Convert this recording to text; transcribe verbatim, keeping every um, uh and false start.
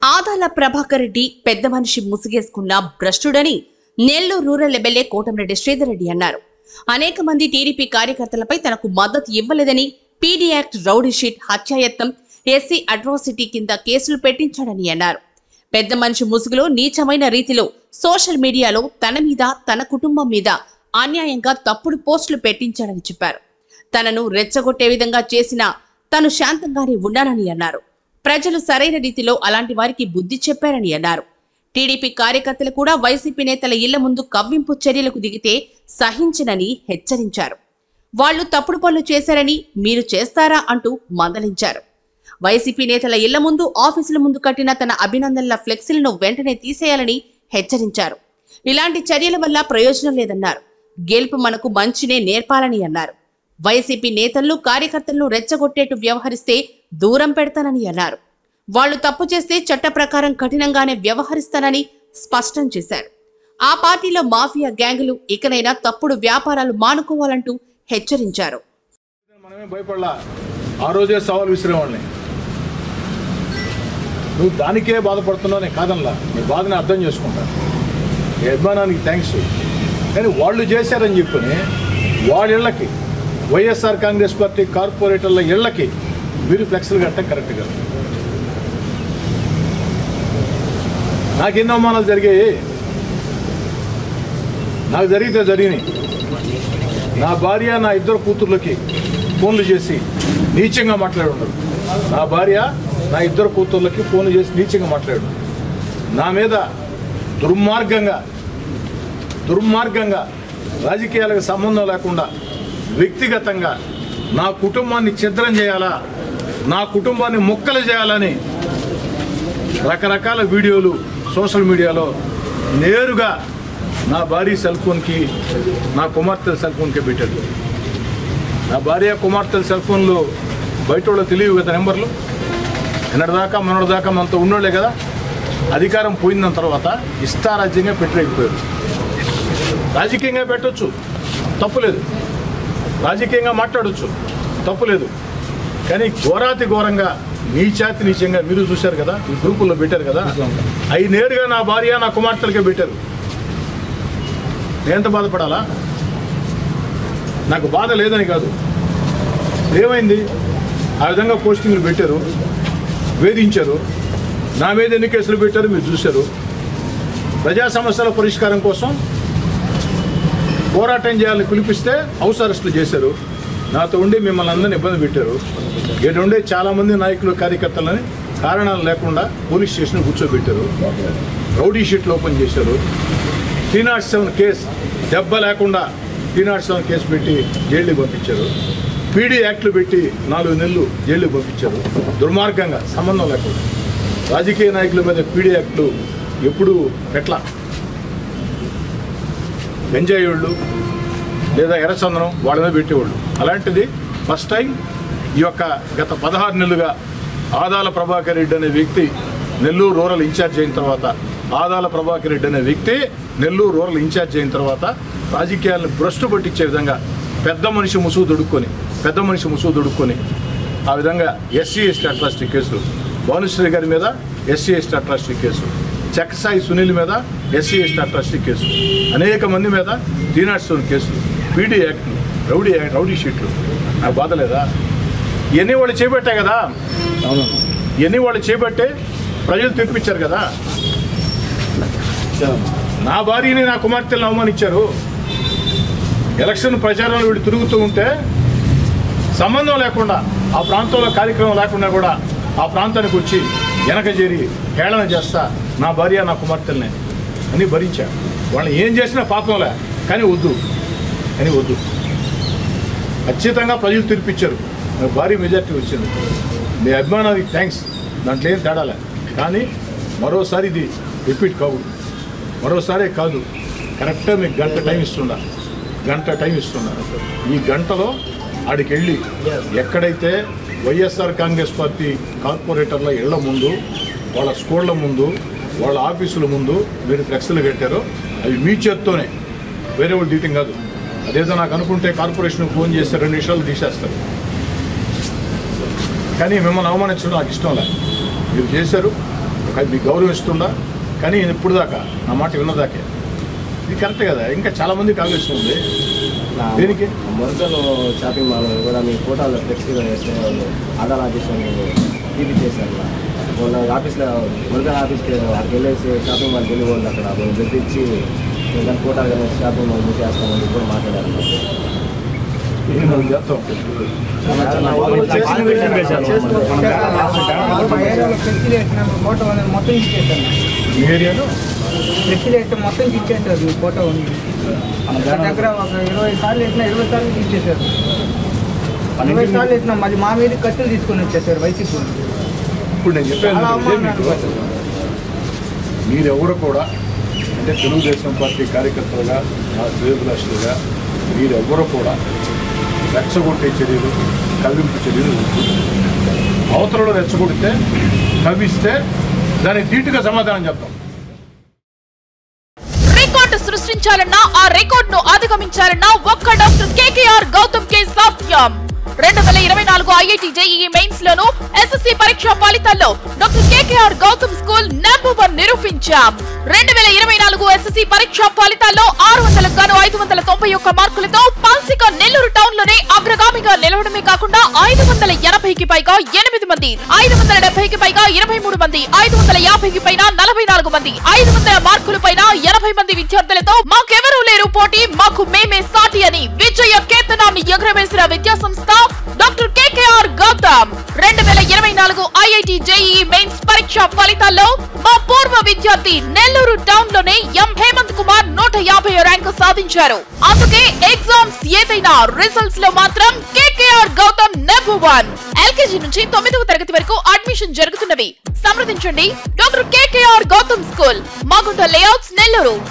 ఆదాల ప్రభాకర్ రెడ్డి పెద్ద మనిషి ముసుగేసుకున్న భ్రష్టుడని నెల్లూరు రూరల్ ఎమ్మెల్యే కోటంరెడ్డి శ్రీధర్ రెడ్డి అన్నారు. అనేక మంది టీడీపీ కార్యకర్తలపై తనకు మద్దతు ఇవ్వలేదని, పీడీ యాక్ట్, రౌడీ షీట్, హత్యాయత్నం, ఎస్సీ అట్రాసిటీ కింద కేసులు పెట్టించాడని అన్నారు. పెద్ద మనిషి ముసుగులో నీచమైన రీతిలో సోషల్ మీడియాలో తన మీద, తన కుటుంబం మీద అన్యాయంగా తప్పుడు పోస్టులు పెట్టించాడని చెప్పారు. తనను రెచ్చగొట్టే విధంగా చేసినా తను శాంతంగానే ఉన్నానని అన్నారు. ప్రజలు సరైన రీతిలో అలాంటి వారికి బుద్ధి చెప్పారని అన్నారు. టీడీపీ కార్యకర్తలు కూడా వైసీపీ నేతల ఇళ్ల ముందు కవ్వింపు చర్యలకు దిగితే సహించనని హెచ్చరించారు. వాళ్లు తప్పుడు పనులు చేశారని మీరు చేస్తారా అంటూ మందలించారు. వైసీపీ నేతల ఇళ్ల ముందు, ఆఫీసుల ముందు కట్టిన తన అభినందనల ఫ్లెక్సీలను వెంటనే తీసేయాలని హెచ్చరించారు. ఇలాంటి చర్యల వల్ల ప్రయోజనం లేదన్నారు. గెలుపు మనకు మంచినే నేర్పాలని అన్నారు. వైసీపీ నేతలను, కార్యకర్తలను రెచ్చగొట్టేట్టు వ్యవహరిస్తే దూరం పెడతానని అన్నారు. వాళ్లు తప్పు చేస్తే చట్ట ప్రకారం కఠినంగానే వ్యవహరిస్తానని స్పష్టం చేశారు. ఆ పార్టీలో మాఫియా గ్యాంగులు ఇకనైనా తప్పుడు వ్యాపారాలు మానుకోవాలంటూ హెచ్చరించారు. మనమే భయపడలా, ఆ రోజే సవాల్ విసిరేవాళ్ళని. నువ్వు దానికే బాధపడుతున్నావు, నేను కాదనలా, నీ బాధని అర్థం చేసుకుంటా, నీ అభిమానానికి థ్యాంక్స్. కానీ వాళ్ళు చేశారని చెప్పుని వాళ్ళ ఇళ్ళకి, వైఎస్ఆర్ కాంగ్రెస్ పార్టీ కార్పొరేటర్ల ఇళ్లకి మీరు ఫ్లెక్స్లు కట్టడం కరెక్ట్ కాదు. నాకు ఎన్నో అవమానాలు జరిగాయి, నాకు జరిగితే జరిగినాయి. నా భార్య, నా ఇద్దరు కూతుర్లకి ఫోన్లు చేసి నీచంగా మాట్లాడి ఉన్నారు. నా భార్య, నా ఇద్దరు కూతుర్లకి ఫోన్లు చేసి నీచంగా మాట్లాడు. నా మీద దుర్మార్గంగా దుర్మార్గంగా రాజకీయాలకు సంబంధం లేకుండా వ్యక్తిగతంగా నా కుటుంబాన్ని ఛిద్రం చేయాలా, నా కుటుంబాన్ని ముక్కలు చేయాలని రకరకాల వీడియోలు సోషల్ మీడియాలో నేరుగా నా భార్య సెల్ ఫోన్కి, నా కుమార్తెల సెల్ ఫోన్కి పెట్టాడు. నా భార్య కుమార్తెల సెల్ ఫోన్లు బయట వాళ్ళు తెలియవు కదా నెంబర్లు. నిన్నటిదాకా మొన్నటిదాకా మనతో ఉన్నోళ్లే కదా. అధికారం పోయిన తర్వాత ఇష్టారాజ్యంగా పెట్టలేకపోయారు. రాజకీయంగా పెట్టవచ్చు, తప్పులేదు. రాజకీయంగా మాట్లాడవచ్చు, తప్పులేదు. కానీ ఘోరాతి ఘోరంగా నీచాతి నీచంగా మీరు చూశారు కదా, ఈ గ్రూపుల్లో పెట్టారు కదా, అవి నేరుగా నా భార్య, నా కుమార్తెలకే పెట్టారు. నేనెంత బాధపడాలా? నాకు బాధ లేదని కాదు, ఏమైంది? ఆ విధంగా పోస్టింగ్లు పెట్టారు, వేధించారు. నా మీద ఎన్ని కేసులు పెట్టారు మీరు చూశారు. ప్రజా సమస్యల పరిష్కారం కోసం పోరాటం చేయాలని పిలిపిస్తే హౌస్ అరెస్టులు చేశారు. నాతో ఉండి మిమ్మల్ని అందరినీ ఇబ్బంది పెట్టారు. ఇక్కడ ఉండే చాలామంది నాయకులు, కార్యకర్తలని కారణాలు లేకుండా పోలీస్ స్టేషన్ కూర్చోబెట్టారు. రౌడీ షీట్లు ఓపెన్ చేశారు. త్రీ నాట్ సెవెన్ కేసు దెబ్బ లేకుండా త్రీ నాట్ సెవెన్ కేసు పెట్టి జైలుకి పంపించారు. పీడీ యాక్ట్లు పెట్టి నాలుగు నెలలు జైలుకి పంపించారు. దుర్మార్గంగా, సంబంధం లేకుండా. రాజకీయ నాయకుల మీద పీడీ యాక్ట్లు ఎప్పుడు ఎట్లా, గంజాయి వాళ్ళు లేదా ఎర్రచందనం వాళ్ళ మీద పెట్టేవాళ్ళు. అలాంటిది ఫస్ట్ టైం ఈ యొక్క గత పదహారు నెలలుగా ఆదాల ప్రభాకర్ రెడ్డి అనే వ్యక్తి నెల్లూరు రూరల్ ఇన్ఛార్జ్ అయిన తర్వాత ఆదాల ప్రభాకర్ రెడ్డి అనే వ్యక్తి నెల్లూరు రూరల్ ఇన్ఛార్జ్ అయిన తర్వాత రాజకీయాలను భ్రష్టు పట్టించే విధంగా పెద్ద మనిషి ముసుగు దొడుక్కొని పెద్ద మనిషి ముసుగు దొడుక్కొని ఆ విధంగా SC ST atrocity case, Bhanushri గారి మీద SC ST atrocity case, Chaksai Sunil మీద ఎస్సీ ఎస్టీ అట్రాసిటీ కేసు, అనేక మంది మీద త్రీ నాట్ సెవెన్ కేసులు, పీడీ యాక్ట్లు, రౌడీ యాక్ట్, రౌడీ షీట్లు. నాకు బాధ లేదా? ఇవన్నీ వాళ్ళు చేపట్టే కదా. అవును, ఇవన్నీ వాళ్ళు చేపట్టే ప్రజలు తీర్పిచ్చారు కదా. నా భార్యని, నా కుమార్తెలను అవమానించారు. ఎలక్షన్ ప్రచారంలో వీళ్ళు తిరుగుతూ ఉంటే సంబంధం లేకుండా, ఆ ప్రాంతంలో కార్యక్రమం లేకుండా కూడా ఆ ప్రాంతానికి వచ్చి వెనక చేరి హేళన చేస్తా నా భార్య, నా కుమార్తెల్ని అని భరించా. వాళ్ళని ఏం చేసినా పాపంలే, కానీ వద్దు అని వద్దు. ఖచ్చితంగా ప్రజలు తీర్పిచ్చారు. భారీ మెజార్టీ వచ్చింది. మీ అభిమానానికి థ్యాంక్స్, దాంట్లో ఏం తేడాలే. కానీ మరోసారి ఇది రిపీట్ కావు, మరోసారే కాదు. కరెక్ట్గా మీకు గంట టైం ఇస్తున్నా, గంట టైం ఇస్తున్నా. ఈ గంటలో ఆడికి వెళ్ళి ఎక్కడైతే వైఎస్ఆర్ కాంగ్రెస్ పార్టీ కార్పొరేటర్ల ఇళ్ల ముందు, వాళ్ళ స్కూళ్ళ ముందు, వాళ్ళ ఆఫీసుల ముందు మీరు ఫ్లెక్స్లు కట్టారో అవి మీ చేత్తోనే, వేరే వాళ్ళు తీయటం కాదు. అదేదో నాకు అనుకుంటే కార్పొరేషన్కి ఫోన్ చేస్తే రెండు నిమిషాలు తీసేస్తారు. కానీ మిమ్మల్ని అవమానించడం నాకు ఇష్టం లేదు. మీరు చేశారు, మీకు గౌరవం ఇస్తుందా? కానీ ఇప్పుడు దాకా నా మాట విన్నదాకే ఇది కరెక్ట్ కదా. ఇంకా చాలామంది ఆవేశం ఉంది దేనికి. మురకలు షాపింగ్ మాల్ కూడా మీ ఫోటోలు ఫ్లెక్సీగా వేస్తే వాళ్ళు ఆధార్ ఆఫీస్ని టీవీ చేశారు. మొన్న ఆఫీస్లో మురకల ఆఫీస్కి అక్కడికి వెళ్ళేసి షాపింగ్ మాల్కి వెళ్ళి వాళ్ళు అక్కడ మేము తెప్పించి దాని ఫోటోలు కానీ షాపింగ్ మాల్ మూసేస్తామని కూడా మాట్లాడారు. ఫ్లెక్సీలు వేస్తే మొత్తం ఇచ్చేసారు. మీ ఫోటో ఉంది దగ్గర ఒక ఇరవై సార్లు వేసినా ఇరవై సార్లు ఇచ్చేసారు. ఇరవై సార్లు వేసినా మళ్ళీ మా మీద కత్తులు తీసుకొని వచ్చేసారు వైసీపీ. ఇప్పుడు నేను చెప్పాను మీరెవరు కూడా అంటే తెలుగుదేశం పార్టీ కార్యకర్తలుగా నా శ్రేయభిలాషులుగా మీరెవరు కూడా రెచ్చగొట్టే చర్యలు కవ్వింపు చర్యలు అవతలలో రెచ్చగొడితే కవ్విస్తే దానికి ధీటుగా సమాధానం చెప్తాం. రికార్డు సృష్టించాలన్నా ఆ రికార్డును అధిగమించాలన్నా ఒక్క డాక్టర్ కేకేఆర్ గౌతమ్ కే సాధ్యం. రెండు వేల ఇరవై నాలుగు ఐఐటి జేఈఈ మెయిన్స్ లోను ఎస్ఎస్సి పరీక్ష ఫలితాల్లో doctor KKR Gautam school number one నిరూపించాం. రెండు వేల ఇరవై నాలుగు ఎస్ఎస్సి పరీక్ష ఫలితాల్లో ఆరు వందలకు గాను ఐదు వందల తొంభై ఒక్క మార్కులతో పాల్సిక నెల్లూరు టౌన్ లోనే అగ్రగామిగా నిలవడమే కాకుండా ఐదు వందల ఎనభైకి పైగా ఎనిమిది మంది, ఐదు వందల డెబ్బైకి పైగా ఇరవై మూడు మంది, ఐదు వందల యాభైకి పైన నలభై నాలుగు మంది, ఐదు వందల మార్కుల పైన ఎనభై మంది విద్యార్థులతో మాకెవరూ లేరు పోటీ, మాకు మేమే సాటి అని విజయ కేతనాన్ని ఎగురవేసిన విద్యా సంస్థ డాక్టర్ కేకేఆర్ గౌతమ్. రెండు వేల ఇరవై నాలుగు ఐఐటి జేఈఈ మెయిన్స్ పరీక్ష ఫలితాల్లో మా పూర్వ విద్యార్థి నెల్లూరు టౌన్ లోనే ఎం హేమంత్ కుమార్ నూట యాభై ర్యాంకు సాధించారు. అందుకే ఎగ్జామ్స్ ఏదైనా రిజల్ట్స్ లో మాత్రం KKR Gautam number one. LKG నుంచి తొమ్మిదవ తరగతి వరకు అడ్మిషన్ జరుగుతున్నవి. సంప్రదించండి doctor KKR Gautam school, Magunta layouts, Nellore.